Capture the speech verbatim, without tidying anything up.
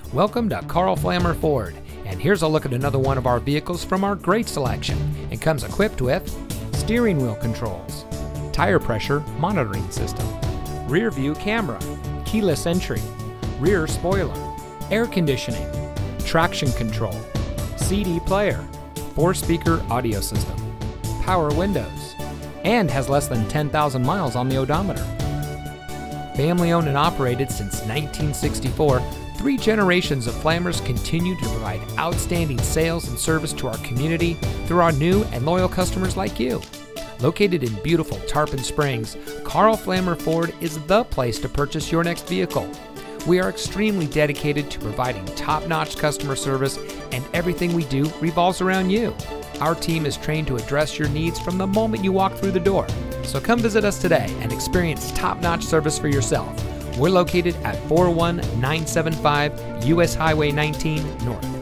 Welcome to Carl Flammer Ford, and here's a look at another one of our vehicles from our great selection. It comes equipped with steering wheel controls, tire pressure monitoring system, rear view camera, keyless entry, rear spoiler, air conditioning, traction control, C D player, four speaker audio system, power windows, and has less than ten thousand miles on the odometer. Family owned and operated since nineteen sixty-four, three generations of Flammers continue to provide outstanding sales and service to our community through our new and loyal customers like you. Located in beautiful Tarpon Springs, Carl Flammer Ford is the place to purchase your next vehicle. We are extremely dedicated to providing top-notch customer service, and everything we do revolves around you. Our team is trained to address your needs from the moment you walk through the door. So come visit us today and experience top-notch service for yourself. We're located at four one nine seven five U S Highway nineteen North.